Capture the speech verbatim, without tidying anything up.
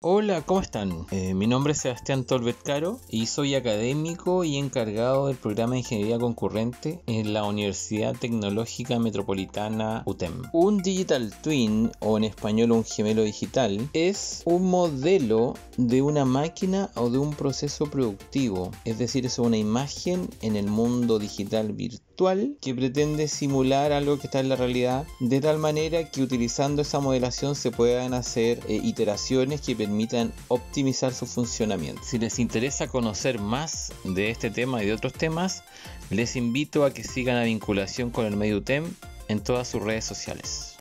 Hola, ¿cómo están? Eh, mi nombre es Sebastián Tolbert Caro y soy académico y encargado del programa de Ingeniería Concurrente en la Universidad Tecnológica Metropolitana U T E M. Un Digital Twin, o en español un gemelo digital, es un modelo de una máquina o de un proceso productivo, es decir, es una imagen en el mundo digital virtual que pretende simular algo que está en la realidad, de tal manera que utilizando esa modelación se puedan hacer eh, iteraciones que permitan optimizar su funcionamiento. Si les interesa conocer más de este tema y de otros temas, les invito a que sigan la vinculación con el medio U T E M en todas sus redes sociales.